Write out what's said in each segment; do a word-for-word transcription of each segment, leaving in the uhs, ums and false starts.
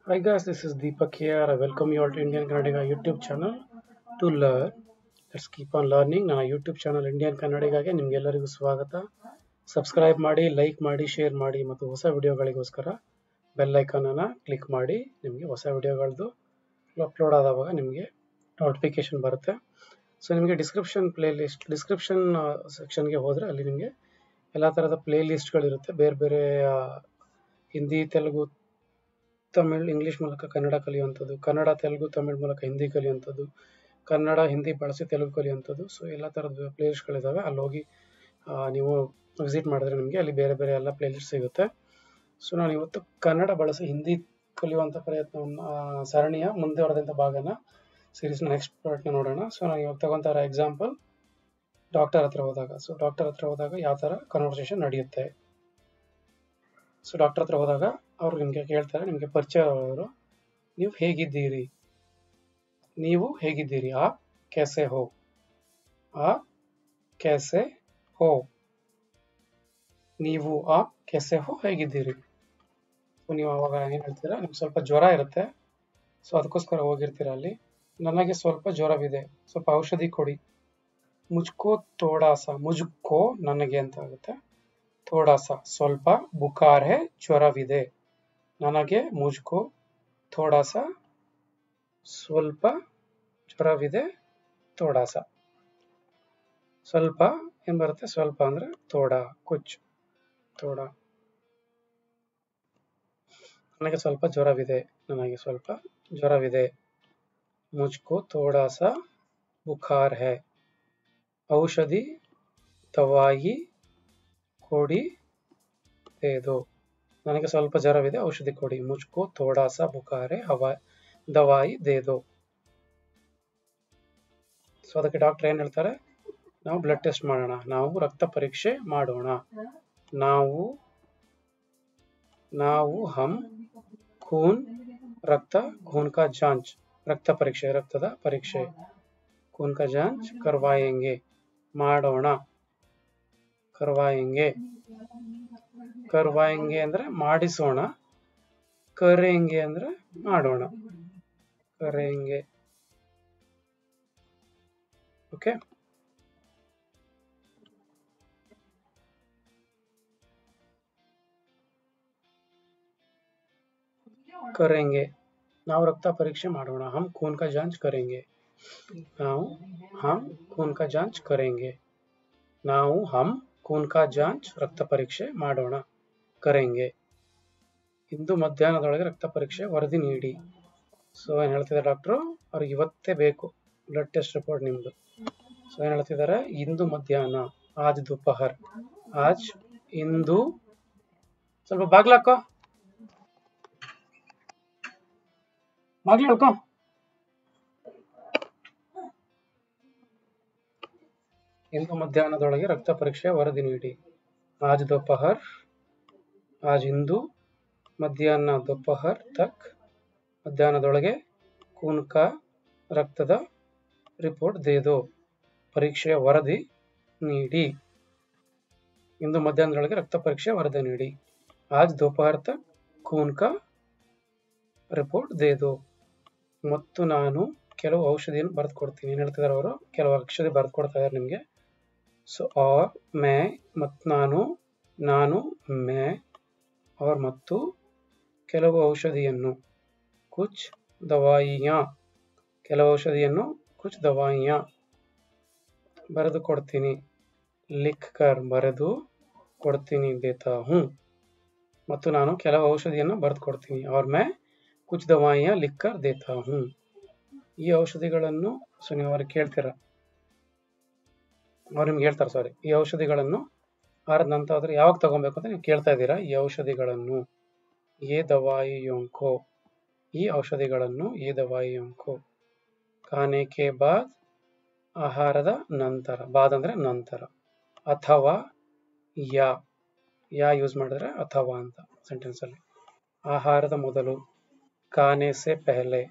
Hi guys, this is Deepak here. I welcome you all to Indian Kannadiga YouTube channel to learn. Let's keep on learning. ನನ್ನ YouTube channel Indian ಕನ್ನಡಿಗಾಗೆ ನಿಮಗೆಲ್ಲರಿಗೂ ಸ್ವಾಗತ. Subscribe ಮಾಡಿ, like ಮಾಡಿ, share ಮಾಡಿ ಮತ್ತು ಹೊಸ ವಿಡಿಯೋಗಳಿಗೋಸ್ಕರ ಬೆಲ್ ಐಕಾನನ್ನು ಕ್ಲಿಕ್ ಮಾಡಿ. ನಿಮಗೆ ಹೊಸ ವಿಡಿಯೋಗಳದ್ದು ಅಪ್ಲೋಡ್ ಆದವಾಗ ನಿಮಗೆ ನೋಟಿಫಿಕೇಶನ್ ಬರುತ್ತೆ. ಸೊ ನಿಮಗೆ ಡಿಸ್ಕ್ರಿಪ್ಷನ್ ಪ್ಲೇ ಲಿಸ್ಟ್ ಡಿಸ್ಕ್ರಿಪ್ಷನ್ ಸೆಕ್ಷನ್ಗೆ ಹೋದರೆ ಅಲ್ಲಿ ನಿಮಗೆ ಎಲ್ಲ ಥರದ ಪ್ಲೇ ಲಿಸ್ಟ್ಗಳಿರುತ್ತೆ. ಬೇರೆ ಬೇರೆ ಆ, ಹಿಂದಿ, ತೆಲುಗು, ತಮಿಳ್, ಇಂಗ್ಲೀಷ್ ಮೂಲಕ ಕನ್ನಡ ಕಲಿಯುವಂಥದ್ದು, ಕನ್ನಡ, ತೆಲುಗು, ತಮಿಳ್ ಮೂಲಕ ಹಿಂದಿ ಕಲಿಯುವಂಥದ್ದು, ಕನ್ನಡ, ಹಿಂದಿ ಬಳಸಿ ತೆಲುಗು ಕಲಿಯುವಂಥದ್ದು. ಸೊ ಎಲ್ಲ ಥರದ ಪ್ಲೇಲಿಸ್ಟ್ಗಳಿದ್ದಾವೆ. ಅಲ್ಲಿ ಹೋಗಿ ಆ, ನೀವು ವಿಸಿಟ್ ಮಾಡಿದ್ರೆ ನಿಮಗೆ ಅಲ್ಲಿ ಬೇರೆ ಬೇರೆ ಎಲ್ಲ ಪ್ಲೇಲಿಸ್ಟ್ ಸಿಗುತ್ತೆ. ಸೊ ನಾನು ಇವತ್ತು ಕನ್ನಡ ಬಳಸಿ ಹಿಂದಿ ಕಲಿಯುವಂಥ ಪ್ರಯತ್ನವನ್ನು ಆ, ಸರಣಿಯ ಮುಂದುವರೆದಂಥ ಭಾಗನ ಸೀರೀಸ್ನ ನೆಕ್ಸ್ಟ್ ಪಾರ್ಟ್ನ ನೋಡೋಣ. ಸೊ ನಾನು ಇವಾಗ ತಗೊಂತಾರ ಎಕ್ಸಾಂಪಲ್ ಡಾಕ್ಟರ್ ಹತ್ರ ಹೋದಾಗ. ಸೊ ಡಾಕ್ಟರ್ ಹತ್ರ ಹೋದಾಗ ಯಾವ ಥರ ಕನ್ವರ್ಸೇಷನ್ ನಡೆಯುತ್ತೆ. ಸೊ ಡಾಕ್ಟರ್ ಹತ್ರ ಹೋದಾಗ ಅವರು ನಿಮಗೆ ಕೇಳ್ತಾರೆ, ನಿಮಗೆ ಪರಿಚಯ ಅವರು, ನೀವು ಹೇಗಿದ್ದೀರಿ, ನೀವು ಹೇಗಿದ್ದೀರಿ, ಆ ಕ್ಯಾಸೆ ಹೋ, ಆ ಕ್ಯಾಸೆ ಹೋ, ನೀವು ಆ ಕ್ಯಾಸೆ ಹೋ ಹೇಗಿದ್ದೀರಿ. ಸೊ ನೀವು ಅವಾಗ ಏನು ಹೇಳ್ತೀರಾ, ನಿಮ್ಗೆ ಸ್ವಲ್ಪ ಜ್ವರ ಇರುತ್ತೆ, ಸೊ ಅದಕ್ಕೋಸ್ಕರ ಹೋಗಿರ್ತೀರ ಅಲ್ಲಿ. ನನಗೆ ಸ್ವಲ್ಪ ಜ್ವರವಿದೆ, ಸ್ವಲ್ಪ ಔಷಧಿ ಕೊಡಿ. ಮುಜ್ಕೋ ತೋಡಾಸ, ಮುಜ್ಕೋ ನನಗೆ ಅಂತ ಆಗುತ್ತೆ, ತೋಡಾಸ ಸ್ವಲ್ಪ, ಬುಕಾರ್ ಹೇ ಜ್ವರವಿದೆ, ನನಗೆ, ಮುಜ್ಕೋ ಥೋಡಾಸ ಸ್ವಲ್ಪ ಜ್ವರವಿದೆ, ಥೋಡಾಸ ಸ್ವಲ್ಪ ಏನ್ ಬರುತ್ತೆ, ಸ್ವಲ್ಪ ಅಂದ್ರೆ ಥೋಡ, ಕುಚ್, ಥೋಡ. ನನಗೆ ಸ್ವಲ್ಪ ಜ್ವರವಿದೆ, ನನಗೆ ಸ್ವಲ್ಪ ಜ್ವರವಿದೆ. ಮುಜ್ಕೋ ಥೋಡಾಸ ಬುಖಾರ್ ಹೈ, ಔಷಧಿ ದವಾಯಿ ಕೊಡಿ ದೇ ದೋ, ನನಗೆ ಸ್ವಲ್ಪ ಜ್ವರವಿದೆ, ಔಷಧಿ ಕೊಡಿ. ಮುಜ್ಕೋ ಥೋಡಾಸ ಬುಖಾರ್ ಹೈ, ಹವಾ ದವಾಯಿ ದೇ ದೋ. ಸೊ ಅದಕ್ಕೆ ಡಾಕ್ಟರ್ ಏನ್ ಹೇಳ್ತಾರೆ, ನಾವು ಬ್ಲಡ್ ಟೆಸ್ಟ್ ಮಾಡೋಣ, ನಾವು ರಕ್ತ ಪರೀಕ್ಷೆ ಮಾಡೋಣ. ನಾವು ನಾವು ಹಮ್ ಖೂನ್ ರಕ್ತ, ಖೂನ್ ಕಾ ಜಾಂಚ್, ರಕ್ತ ಪರೀಕ್ಷೆ, ರಕ್ತದ ಪರೀಕ್ಷೆ, ಖೂನ್ ಕಾ ಜಾಂಚ್ ಕರ್ವಾಯೆಂಗೆ, ಮಾಡೋಣ, ಕರ್ವಾಯೆಂಗೆ. ಕರ್ವಾಯೆಂಗೆ ಅಂದ್ರೆ ಮಾಡಿಸೋಣ, ಕರೆಂಗೆ ಅಂದ್ರೆ ಮಾಡೋಣ, ಕರೆಂಗೆ. ಓಕೆ, ಕರೆಂಗೆ ನಾವು ರಕ್ತ ಪರೀಕ್ಷೆ ಮಾಡೋಣ. ಹಮ್ ಖೂನ್ ಕಾ ಜಾಂಚ್ ಕರೆಂಗೆ, ನಾವು ಹಮ್ ಖೂನ್ ಕಾ ಜಾಂಚ್ ಕರೆಂಗೆ, ನಾವು ಹಮ್ ಖೂನ್ ಕಾ ಜಾಂಚ್ ರಕ್ತ ಪರೀಕ್ಷೆ ಮಾಡೋಣ, ಕರೆಂಗೆ. ಇಂದು ಮಧ್ಯಾಹ್ನದೊಳಗೆ ರಕ್ತ ಪರೀಕ್ಷೆ ವರದಿ ನೀಡಿ. ಸೊ ಏನ್ ಹೇಳ್ತಿದ್ದಾರೆ ಡಾಕ್ಟ್ರು, ಅವ್ರಿಗೆ ಇವತ್ತೇ ಬೇಕು ಬ್ಲಡ್ ಟೆಸ್ಟ್ ರಿಪೋರ್ಟ್ ನಿಮ್ದು. ಸೊ ಏನ್ ಹೇಳ್ತಿದ್ದಾರೆ, ಇಂದು ಮಧ್ಯಾಹ್ನ, ಆಜ್ ದುಪಹರ್, ಆಜ್ ಇಂದು, ಸ್ವಲ್ಪ ಬಾಗ್ಲಾಕೋ, ಬಾಗ್ಲ ಹೇಳ್ಕೊ. ಇಂದು ಮಧ್ಯಾಹ್ನದೊಳಗೆ ರಕ್ತ ಪರೀಕ್ಷೆ ವರದಿ ನೀಡಿ. ಆಜ್ ದೋಪಹರ್, ಆಜ್ ಇಂದು, ಮಧ್ಯಾಹ್ನ ದೋಪಹರ್ ತಕ್, ಮಧ್ಯಾಹ್ನದೊಳಗೆ, ಖೂನ್ ಕಾ ರಕ್ತದ ರಿಪೋರ್ಟ್ ದೇದೋ, ಪರೀಕ್ಷೆಯ ವರದಿ ನೀಡಿ. ಇಂದು ಮಧ್ಯಾಹ್ನದೊಳಗೆ ರಕ್ತ ಪರೀಕ್ಷೆ ವರದಿ ನೀಡಿ. ಆಜ್ ದೋಪಹರ್ ತಕ್ ಖೂನ್ ಕಾ ರಿಪೋರ್ಟ್ ದೇದೋ. ಮತ್ತು ನಾನು ಕೆಲವು ಔಷಧಿಯನ್ನು ಬರೆದು ಕೊಡ್ತೀನಿ. ಏನು ಹೇಳ್ತಿದ್ದಾರೆ ಅವರು, ಕೆಲವು ಔಷಧಿ ಬರೆದು ಕೊಡ್ತಾ ಇದ್ದಾರೆ ನಿಮಗೆ. ಸೊ ಆರ್ ಮೇ, ಮತ್ತು ನಾನು, ನಾನು ಮೇ, और ಮತ್ತು ಕೆಲವು ಔಷಧಿಯನ್ನು, ಕುಚ್ ದವಾಯಿಯಾ, ಕೆಲವು ಔಷಧಿಯನ್ನು, ಕುಚ್ ದವಾಯಿಯಾ ಬರೆದು ಕೊಡ್ತೀನಿ. ಲಿಖ್ ಕರ್ ಬರೆದು ಕೊಡ್ತೀನಿ, ದೇತಾ ಹೂಂ, ಮತ್ತು ನಾನು ಕೆಲವು ಔಷಧಿಯನ್ನು ಬರೆದು ಕೊಡ್ತೀನಿ. और मैं कुछ दवाइयाँ लिख कर देता हूँ. ಈ ಔಷಧಿಗಳನ್ನು, ಸೊ ನೀವು ಅವ್ರಿಗೆ ಕೇಳ್ತೀರ, ಅವ್ರು ನಿಮ್ಗೆ ಹೇಳ್ತಾರೆ, ಸಾರಿ, ಈ ಔಷಧಿಗಳನ್ನು ಆರದ ನಂತರ ಆದ್ರೆ ಯಾವಾಗ ತಗೊಬೇಕು ಅಂತ ನೀವು ಕೇಳ್ತಾ ಇದ್ದೀರಾ. ಈ ಔಷಧಿಗಳನ್ನು, ಏ ದವಾಯಿಯೊಂಕೋ, ಈ ಔಷಧಿಗಳನ್ನು, ಏ ದವಾಯಿಯೊಂಕೋ, ಖಾನೆ ಕೆ ಬಾದ್, ಆಹಾರದ ನಂತರ, ಬಾದ್ ಅಂದ್ರೆ ನಂತರ, ಅಥವಾ ಯಾ, ಯಾ ಯೂಸ್ ಮಾಡಿದ್ರೆ ಅಥವಾ ಅಂತ ಸೆಂಟೆನ್ಸ್ ಅಲ್ಲಿ, ಆಹಾರದ ಮೊದಲು, ಖಾನೆ ಸೆ ಪೆಹಲೆ,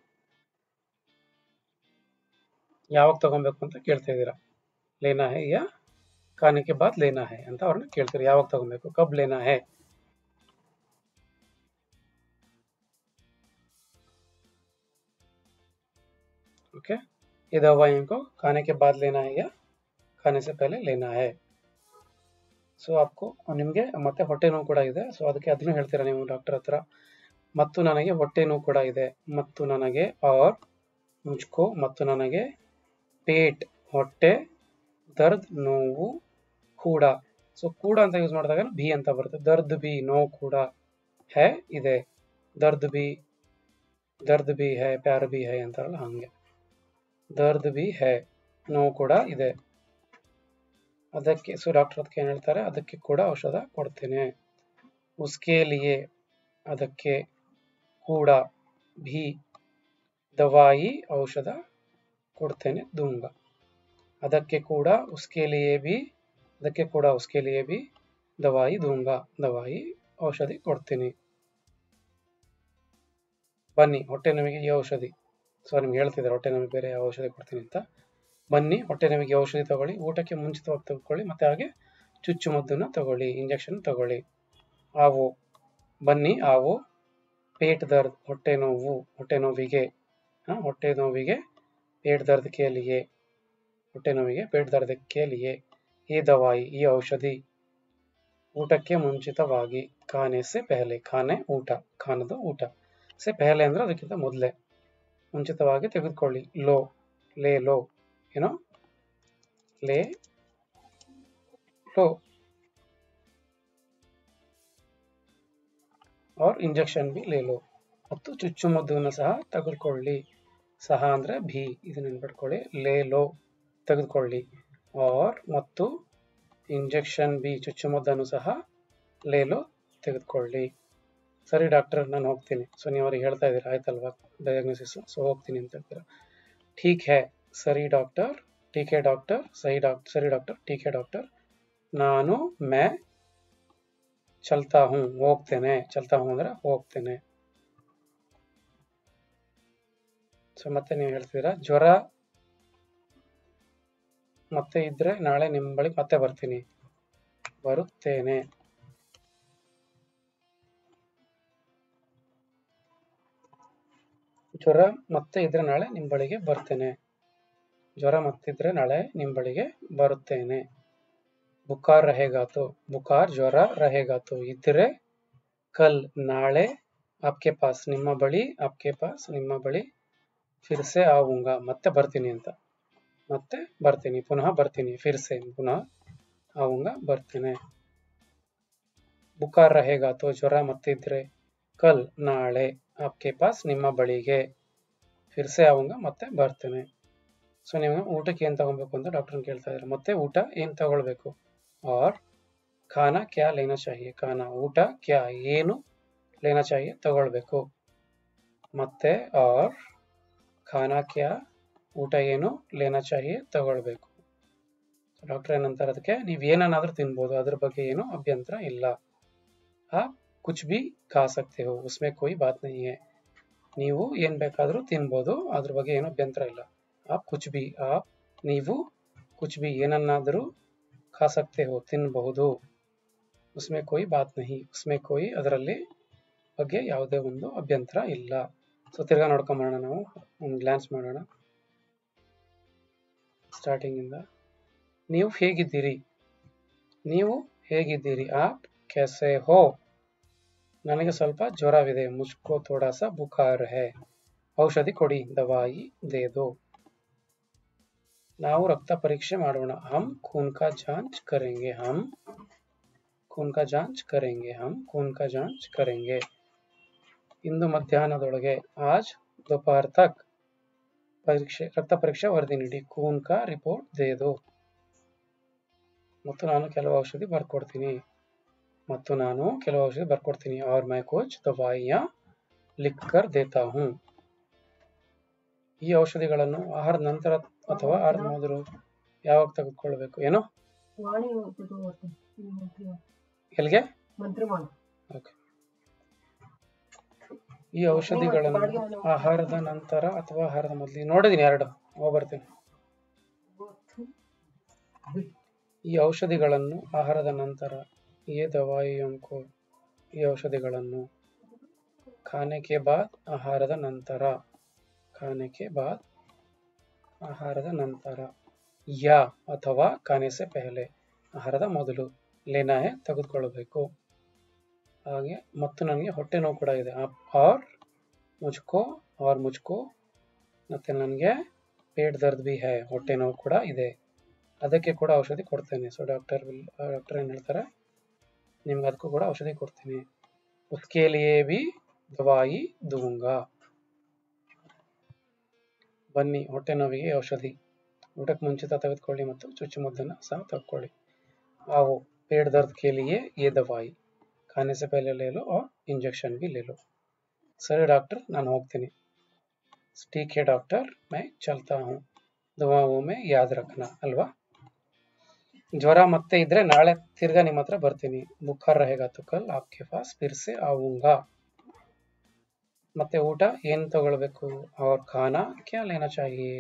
ಯಾವಾಗ ತಗೊಬೇಕು ಅಂತ ಕೇಳ್ತಾ ಇದ್ದೀರಾ. ಲೇನಾ ಹೈ ಯಾ ಖಾನೆ ಕೆ ಬಾದ್ ಲೇನಾ ಹೈ ಅಂತ ಅವ್ರನ್ನ ಕೇಳ್ತೀರಿ, ಯಾವಾಗ ತಗೊಬೇಕು, ಕಬ್ ಲೇನಾ ಹೈ. ओके, ये दवाइयों को खाने के बाद लेना है या खाने से पहले लेना है. ಸೊ आपको ನಿಮಗೆ ಮತ್ತೆ ಹೊಟ್ಟೆ ನೋವು ಕೂಡ ಇದೆ. ಸೊ ಅದಕ್ಕೆ ಅದನ್ನು ಹೇಳ್ತೀರಾ ನೀವು ಡಾಕ್ಟರ್ ಹತ್ರ. ಮತ್ತು ನನಗೆ ಹೊಟ್ಟೆ ನೋವು ಕೂಡ ಇದೆ. ಮತ್ತು ನನಗೆ और मुझको ಮತ್ತು ನನಗೆ ಪೇಟ್ ಹೊಟ್ಟೆ ದರ್ದ್ ನೋವು ಕೂಡ. ಸೊ ಕೂಡ ಅಂತ ಯೂಸ್ ಮಾಡಿದಾಗ ಬಿ ಅಂತ ಬರುತ್ತೆ. ದರ್ದ್ ಬಿ ನೋವು ಕೂಡ है ಇದೆ. ದರ್ದ್ ಬಿ ದರ್ದ್ ಬಿ है ಪ್ಯಾರ್ ಬಿ है ಅಂತಾರಲ್ಲ ಹಂಗೆ. ದರ್ದ್ ಬಿ है ನೋವು ಕೂಡ ಇದೆ. ಅದಕ್ಕೆ ಸೊ ಡಾಕ್ಟರ್ ಅದಕ್ಕೆ ಏನು ಹೇಳ್ತಾರೆ, ಅದಕ್ಕೆ ಕೂಡ ಔಷಧ ಕೊಡ್ತೇನೆ. ಉಸ್ಕೆ ಲಿಯೆ ಅದಕ್ಕೆ ಕೂಡ ಭಿ ದವಾಯಿ ಔಷಧ ಕೊಡ್ತೇನೆ ದೂಂಗ. ಅದಕ್ಕೆ ಕೂಡ ಉಸ್ಕೆ ಲಿಯೆ ಭಿ ಅದಕ್ಕೆ ಕೂಡ ಉಸ್ಕೆ ಲಿಯೆ ಭಿ ದವಾಯಿ ದೂಂಗ ದವಾಯಿ ಔಷಧಿ ಕೊಡ್ತೀನಿ. ಬನ್ನಿ ಹೊಟ್ಟೆ ನೋವಿಗೆ ಈ ಔಷಧಿ. ಸೊ ನಿಮ್ಗೆ ಹೇಳ್ತಿದ್ದಾರೆ ಹೊಟ್ಟೆ ನೋವಿಗೆ ಬೇರೆ ಯಾವ ಔಷಧಿ ಕೊಡ್ತೀನಿ ಅಂತ. ಬನ್ನಿ ಹೊಟ್ಟೆ ನೋವಿಗೆ ಔಷಧಿ ತಗೊಳ್ಳಿ, ಊಟಕ್ಕೆ ಮುಂಚಿತವಾಗಿ ತೆಗೆದುಕೊಳ್ಳಿ, ಮತ್ತೆ ಹಾಗೆ ಚುಚ್ಚುಮದ್ದನ್ನು ತಗೊಳ್ಳಿ, ಇಂಜೆಕ್ಷನ್ ತಗೊಳ್ಳಿ. ಆವೋ ಬನ್ನಿ ಆವೋ ಪೇಟ್ ದರ್ದ್ ಹೊಟ್ಟೆ ನೋವು ಹೊಟ್ಟೆ ನೋವಿಗೆ ಹಾಂ ಹೊಟ್ಟೆ ನೋವಿಗೆ ಪೇಟ್ ದರ್ದ್ ಕೆ ಲಿಯೆ ಹೊಟ್ಟೆ ನೋವಿಗೆ ಪೇಟ್ ದರ್ದ್ ಕೆ ಲಿಯೆ ಈ ದವಾಯಿ ಈ ಔಷಧಿ ಊಟಕ್ಕೆ ಮುಂಚಿತವಾಗಿ ಖಾನೆ ಸೆ ಪೆಹಲೆ ಖಾನೆ ಊಟ ಖಾನದು ಊಟ ಸೆ ಪೆಹಲೆ ಅಂದ್ರೆ ಅದಕ್ಕಿಂತ ಮೊದಲೇ ಮುಂಚಿತವಾಗಿ ತೆಗೆದುಕೊಳ್ಳಿ. ಲೋ ಲೇ ಲೋ ಏನೋ ಲೇ ಲೋ और ಇಂಜೆಕ್ಷನ್ ಬಿ ಲೇ ಲೋ ಮತ್ತು ಚುಚ್ಚುಮದ್ದನ್ನು ಸಹ ತೆಗೆದುಕೊಳ್ಳಿ. ಸಹ ಅಂದರೆ ಭಿ ಇದನ್ನ ನೆನ್ಪಿಟ್ಕೊಳ್ಳಿ. ಲೇ ಲೋ ತೆಗೆದುಕೊಳ್ಳಿ. और ಮತ್ತು ಇಂಜೆಕ್ಷನ್ ಬಿ ಚುಚ್ಚುಮದ್ದನ್ನು ಸಹ ಲೇ ಲೋ ತೆಗೆದುಕೊಳ್ಳಿ. ಸರಿ ಡಾಕ್ಟರ್ ನಾನು ಹೋಗ್ತೀನಿ. ಸೊ ನೀವು ಅವ್ರಿಗೆ ಹೇಳ್ತಾ ಇದ್ದೀರಾ ಆಯ್ತಲ್ವಾ ಡಯಾಗ್ನೋಸಿಸ್, ಸೊ ಹೋಗ್ತೀನಿ ಅಂತ ಹೇಳ್ತೀರಾ. ठीक है ಸರಿ ಡಾಕ್ಟರ್ ठीक है ಡಾಕ್ಟರ್ ಸರಿ ಡಾಕ್ಟರ್ ಸರಿ ಡಾಕ್ಟರ್ ठीक है ಡಾಕ್ಟರ್ ನಾನು ಮೇ ಚಲ್ತಾ ಹೂँ ಹೋಗ್ತೇನೆ. ಚಲ್ತಾ ಹೂँ ಅಂದ್ರೆ ಹೋಗ್ತೇನೆ. ಸೊ ಮತ್ತೆ ನೀವು ಹೇಳ್ತಿದ್ದೀರಾ ಜ್ವರ ಮತ್ತೆ ಇದ್ರೆ ನಾಳೆ ನಿಮ್ಮ ಬಳಿ ಮತ್ತೆ ಬರ್ತೀನಿ ಬರುತ್ತೇನೆ. ಜ್ವರ ಮತ್ತೆ ಇದ್ರೆ ನಾಳೆ ನಿಮ್ಮ ಬಳಿಗೆ ಬರ್ತೇನೆ. ಜ್ವರ ಮತ್ತಿದ್ರೆ ನಾಳೆ ನಿಮ್ಮ ಬಳಿಗೆ ಬರುತ್ತೇನೆ. ಬುಖಾರ್ रहेगा तो ಬುಖಾರ್ ಜ್ವರ रहेगा तो ಇದ್ರೆ ಕಲ್ ನಾಳೆ आपके पास ನಿಮ್ಮ ಬಳಿ आपके पास ನಿಮ್ಮ ಬಳಿ फिर से आऊंगा ಮತ್ತೆ ಬರ್ತೀನಿ ಅಂತ. ಮತ್ತೆ ಬರ್ತೀನಿ ಪುನಃ ಬರ್ತೀನಿ फिर से ಪುನಃ आऊंगा ಬರ್ತೇನೆ. ಬುಖಾರ್ रहेगा तो ಜ್ವರ ಮತ್ತಿದ್ರೆ ಕಲ್ ನಾಳೆ आपके पास ನಿಮ್ಮ ಬಳಿಗೆ फिर से आऊंगा ಮತ್ತೆ ಬರ್ತೇನೆ. ಸೊ ನೀವು ಊಟಕ್ಕೆ ಏನು ತಗೊಬೇಕು ಅಂತ ಡಾಕ್ಟರ್ನ ಕೇಳ್ತಾ ಇದ್ದಾರೆ. ಮತ್ತೆ ಊಟ ಏನು ತಗೊಳ್ಬೇಕು. और खाना क्या लेना चाहिए खाना ಊಟ क्या ಏನು लेना चाहिए ತಗೊಳ್ಬೇಕು. ಮತ್ತೆ और खाना क्या ಊಟ ಏನು लेना चाहिए ತಗೊಳ್ಬೇಕು. ಡಾಕ್ಟರ್ ಏನಂತಾರೆ ಅದಕ್ಕೆ, ನೀವು ಏನನ್ನಾದ್ರೂ ತಿನ್ಬೋದು, ಅದ್ರ ಬಗ್ಗೆ ಏನು ಅಭ್ಯಂತರ ಇಲ್ಲ. आप कुछ भी खा सकते हो उसमें कोई बात नहीं है. ನೀವು ಏನು ಬೇಕಾದರೂ ತಿನ್ಬೋದು, ಅದ್ರ ಬಗ್ಗೆ ಏನು ಅಭ್ಯಂತರ ಇಲ್ಲ. आप कुछ भी आप ನೀವು कुछ भी ಏನನ್ನಾದರೂ खा सकते हो ತಿನ್ನಬಹುದು. उसमें कोई बात नहीं उसमें कोई ಅದರಲ್ಲಿ ಬಗ್ಗೆ ಯಾವುದೇ ಒಂದು ಅಭ್ಯಂತರ ಇಲ್ಲ. ಸೊ ತಿರ್ಗಾ ನೋಡ್ಕೊಂಬೋಣ, ನಾವು ಒಂದು ಗ್ಲಾನ್ಸ್ ಮಾಡೋಣ ಸ್ಟಾರ್ಟಿಂಗ್ ಇಂದ. ನೀವು ಹೇಗಿದ್ದೀರಿ ನೀವು ಹೇಗಿದ್ದೀರಿ आप कैसे हो ನನಗೆ ಸ್ವಲ್ಪ ಜ್ವರವಿದೆ. मुझको थोड़ा सा बुखार है ಔಷಧಿ ಕೊಡಿ दवाई दे दो. ನಾವು ರಕ್ತ ಪರೀಕ್ಷೆ ಮಾಡೋಣ. हम खून का जांच करेंगे हम खून का जांच करेंगे हम खून का जांच करेंगे. ಇಂದು ಮಧ್ಯಾಹ್ನದೊಳಗೆ आज दोपहर तक ಪರೀಕ್ಷೆ ರಕ್ತ ಪರೀಕ್ಷೆ ವರದಿ ನೀಡಿ. खून का रिपोर्ट दे दो ಮತ್ತು ನಾನು ಕೆಲವು ಔಷಧಿ ಬರ್ಕೊಡ್ತೀನಿ ಮತ್ತು ನಾನು ಕೆಲವು ಔಷಧಿ ಬರ್ಕೊಡ್ತೀನಿ. और मैं कुछ दवाइयां लिख कर देता हूं ಈ ಔಷಧಿಗಳನ್ನು ಆಹಾರದ ನಂತರ ಅಥವಾ ಆಹಾರದ ಮೊದಲು ಯಾವಾಗ ತೆಗೆದುಕೊಳ್ಳಬೇಕು. ಏನೋ ಎಲ್ಲಿಗೆ ಓಕೆ. ಈ ಔಷಧಿಗಳನ್ನು ಆಹಾರದ ನಂತರ ಅಥವಾ ಆಹಾರದ ಮೊದಲು ನೋಡಿದೀನಿ ಎರಡು ಹೋಗಿ ಬರ್ತೀನಿ. ಈ ಔಷಧಿಗಳನ್ನು ಆಹಾರದ ನಂತರ ये दवाइयों को ಈ ಔಷಧಿಗಳನ್ನು खाने के बाद ಆಹಾರದ ನಂತರ खाने के बाद ಆಹಾರದ ನಂತರ, ಯಾ ಅಥವಾ ಖಾನೆ ಸೆ ಪೆಹಲೆ ಆಹಾರದ ಮೊದಲು, ಲೇನಾ ಹೇ ತೆಗೆದುಕೊಳ್ಳಬೇಕು. ಹಾಗೆ ಮತ್ತು ನನಗೆ ಹೊಟ್ಟೆ ನೋವು ಕೂಡ ಇದೆ. ಆರ್ ಮುಜ್ಕೋ ಆರ್ ಮುಜ್ಕೋ ಮತ್ತೆ ನನಗೆ ಪೇಟ್ ದರ್ದ್ ಬಿ ಹೈ ಹೊಟ್ಟೆ ನೋವು ಕೂಡ ಇದೆ, ಅದಕ್ಕೆ ಕೂಡ ಔಷಧಿ ಕೊಡ್ತೇನೆ. ಸೊ ಡಾಕ್ಟರ್ ಡಾಕ್ಟರ್ ಏನು ಹೇಳ್ತಾರೆ, ನಿಮ್ಗೆ ಅದಕ್ಕೂ ಕೂಡ ಔಷಧಿ ಕೊಡ್ತೀನಿ. ಉಸ್ಕೆ ಲಿಯೇ ಬಿ ದವಾಯಿ ದೂಂಗಾ. ಬನ್ನಿ ಹೊಟ್ಟೆ ನೋವಿಗೆ ಔಷಧಿ, ಊಟಕ್ಕೆ ಮುಂಚಿತ ತೆಗೆದುಕೊಳ್ಳಿ ಮತ್ತು ಚುಚ್ಚುಮದ್ದನ್ನು ಸಹ ತೆಗೆದುಕೊಳ್ಳಿ. आओ पेट दर्द के लिए ये दवाई खाने से पहले ले लो और इंजेक्शन भी ले लो. सर डॉक्टर ನಾನು ಹೋಗ್ತೀನಿ. ठीक है डॉक्टर मैं चलता हूँ. दुआओं में याद रखना ಅಲ್ವಾ. ಜ್ವರ ಮತ್ತೆ ಇದ್ರೆ ನಾಳೆ ತಿರ್ಗಾ ನಿಮ್ಮ ಹತ್ರ ಬರ್ತೀನಿ. ಬುಖಾರ್ रहेगा तो कल आपके पास फिर से आऊंगा. ಮತ್ತೆ ಊಟ ಏನು ತಗೊಳ್ಬೇಕು, और खाना क्या लेना चाहिए.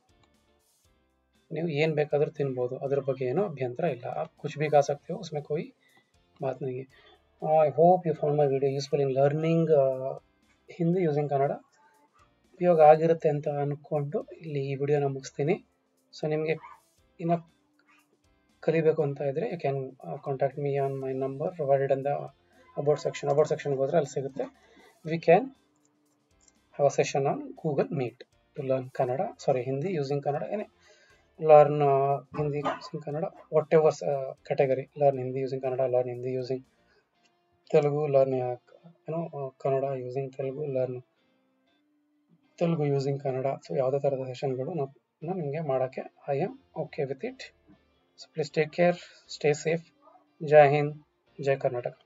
ನೀವು ಏನು ಬೇಕಾದರೂ ತಿನ್ಬೋದು, ಅದ್ರ ಬಗ್ಗೆ ಏನೋ ಅಭ್ಯಂತರ ಇಲ್ಲ. आप कुछ भी खा सकते हो, उसमें कोई बात नहीं है. I hope you found my video useful in learning uh, Hindi using Kannada. ಉಪಯೋಗ ಆಗಿರುತ್ತೆ ಅಂತ ಅಂದ್ಕೊಂಡು ಇಲ್ಲಿ ಈ ವಿಡಿಯೋನ ಮುಗಿಸ್ತೀನಿ. ಸೊ ನಿಮಗೆ ಇನ್ನು ಕಲಿಬೇಕು ಅಂತ ಇದ್ದರೆ you can contact me on my number provided in the about section. About ಸೆಕ್ಷನ್ಗೆ ಹೋದರೆ ಅಲ್ಲಿ ಸಿಗುತ್ತೆ. We can have a session on Google meet to learn Kannada, sorry Hindi using Kannada, ಏನೇ learn uh, Hindi using Kannada, whatever uh, category, learn Hindi using Kannada, learn Hindi using Telugu, learn uh, you know uh, Kannada using Telugu, learn Telugu using Kannada. So ಯಾವುದೇ ಥರದ ಸೆಷನ್ಗಳು ನಾನು ನಿಮಗೆ ಮಾಡೋಕ್ಕೆ I am okay with it. So please take care, stay safe. Jai Hind, Jai Karnataka.